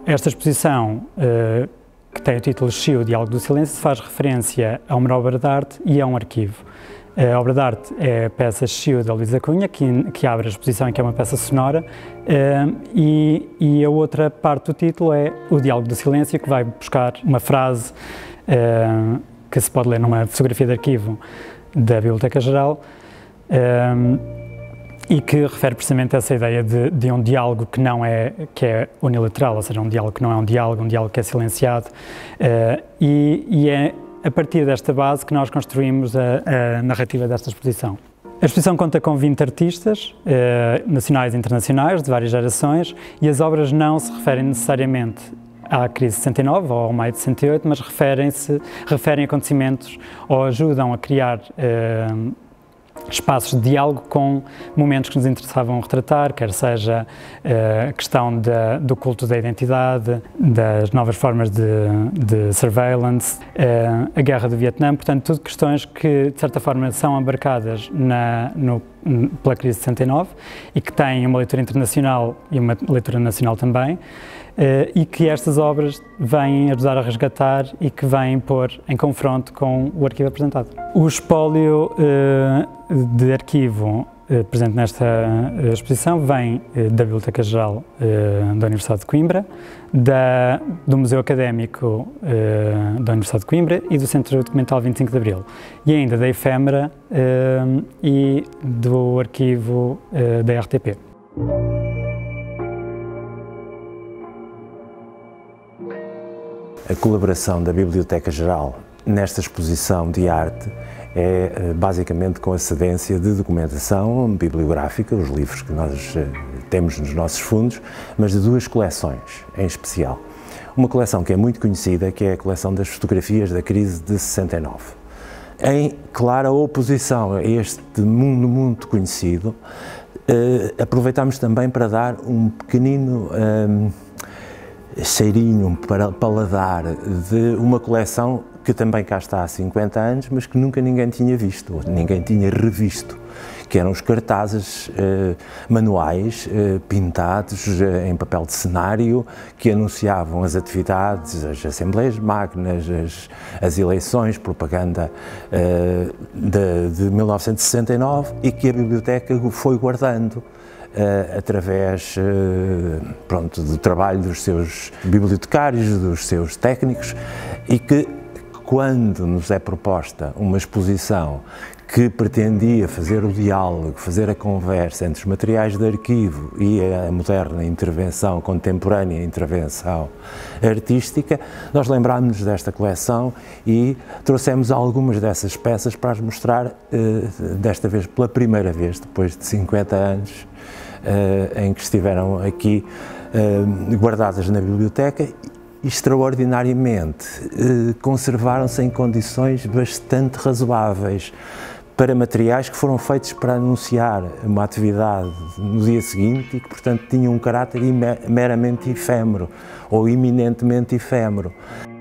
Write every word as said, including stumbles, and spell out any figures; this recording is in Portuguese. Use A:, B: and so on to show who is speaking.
A: Esta exposição, uh, que tem o título Xi, o Diálogo do Silêncio, faz referência a uma obra de arte e a um arquivo. A obra de arte é a peça Xi, da Luísa Cunha, que, que abre a exposição, que é uma peça sonora, uh, e, e a outra parte do título é o Diálogo do Silêncio, que vai buscar uma frase uh, que se pode ler numa fotografia de arquivo da Biblioteca Geral, uh, e que refere precisamente a essa ideia de, de um diálogo que não é, que é unilateral, ou seja, um diálogo que não é um diálogo, um diálogo que é silenciado, uh, e, e é a partir desta base que nós construímos a, a narrativa desta exposição. A exposição conta com vinte artistas, uh, nacionais e internacionais, de várias gerações, e as obras não se referem necessariamente à crise de sessenta e nove ou ao maio de sessenta e oito, mas referem-se, referem acontecimentos ou ajudam a criar uh, espaços de diálogo com momentos que nos interessavam retratar, quer seja uh, a questão da, do culto da identidade, das novas formas de, de surveillance, uh, a guerra do Vietnã, portanto, tudo questões que, de certa forma, são embarcadas na, no, pela crise de sessenta e nove e que têm uma leitura internacional e uma leitura nacional também, Uh, e que estas obras vêm ajudar a resgatar e que vêm pôr em confronto com o arquivo apresentado. O espólio uh, de arquivo uh, presente nesta uh, exposição vem uh, da Biblioteca Geral uh, da Universidade de Coimbra, da, do Museu Académico uh, da Universidade de Coimbra e do Centro Documental vinte e cinco de Abril, e ainda da Efêmera uh, e do arquivo uh, da R T P.
B: A colaboração da Biblioteca Geral nesta exposição de arte é basicamente com a cedência de documentação bibliográfica, os livros que nós temos nos nossos fundos, mas de duas coleções em especial. Uma coleção que é muito conhecida, que é a coleção das fotografias da crise de sessenta e nove. Em clara oposição a este mundo muito conhecido, eh, aproveitamos também para dar um pequenino eh, cheirinho, um paladar de uma coleção que também cá está há cinquenta anos, mas que nunca ninguém tinha visto, ninguém tinha revisto, que eram os cartazes eh, manuais eh, pintados eh, em papel de cenário, que anunciavam as atividades, as assembleias magnas, as, as eleições, propaganda eh, de, de mil novecentos e sessenta e nove, e que a biblioteca foi guardando Uh, através uh, pronto, do trabalho dos seus bibliotecários, dos seus técnicos, e que, quando nos é proposta uma exposição que pretendia fazer o diálogo, fazer a conversa entre os materiais de arquivo e a moderna intervenção, contemporânea intervenção artística, nós lembrámos-nos desta coleção e trouxemos algumas dessas peças para as mostrar, uh, desta vez pela primeira vez, depois de cinquenta anos, Uh, em que estiveram aqui uh, guardadas na biblioteca, e extraordinariamente uh, conservaram-se em condições bastante razoáveis para materiais que foram feitos para anunciar uma atividade no dia seguinte e que, portanto, tinham um caráter meramente efêmero ou eminentemente efêmero.